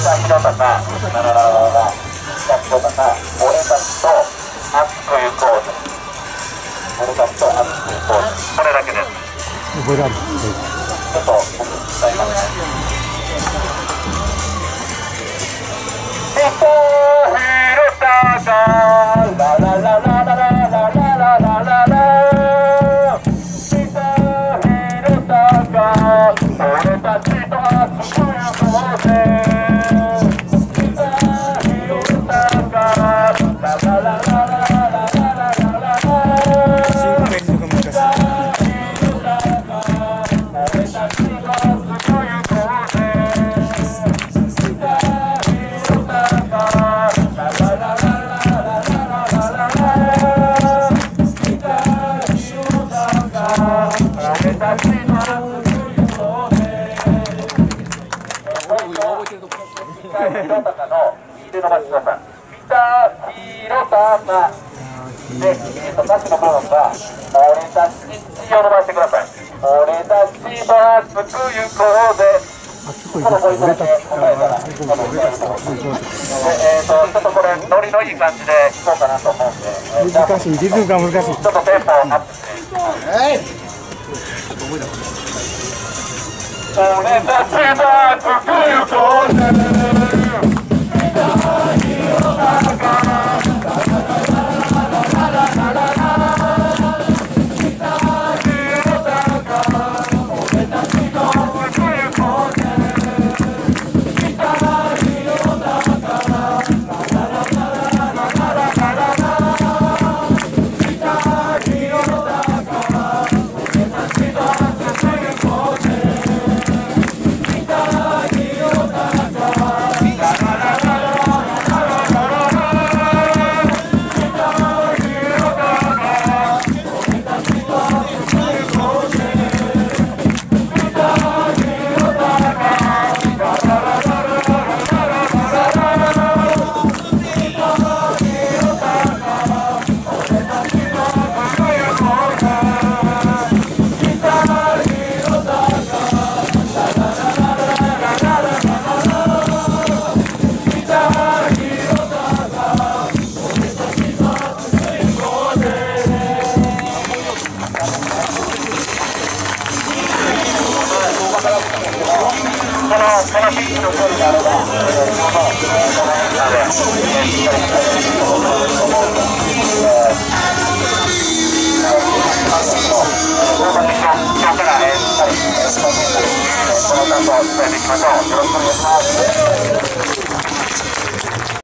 田博隆、俺たちと熱く行こうぜ。俺たちと熱く行こうぜ。これだけです。 これだけ。 ちょっと僕伝えますね。ララララララララララララ、俺たちと熱く行こうぜ。弘隆の右手伸ばしてください。三田弘隆で、歌詞の部分が俺たちを伸ばしてください。俺たちと熱く行こうぜ。このポイントだけ答えたら、ちょっとこれノリのいい感じでいこうかなと思うんで、 難しい、リズムが難しい。 ちょっとテンポアップしていきます。俺たちと熱く行こうぜ。このピッチの距離があれば、この辺で、しっかりと思うので、この今日からしっかりこの担当を伝えていきましょう。よろしくお願いします。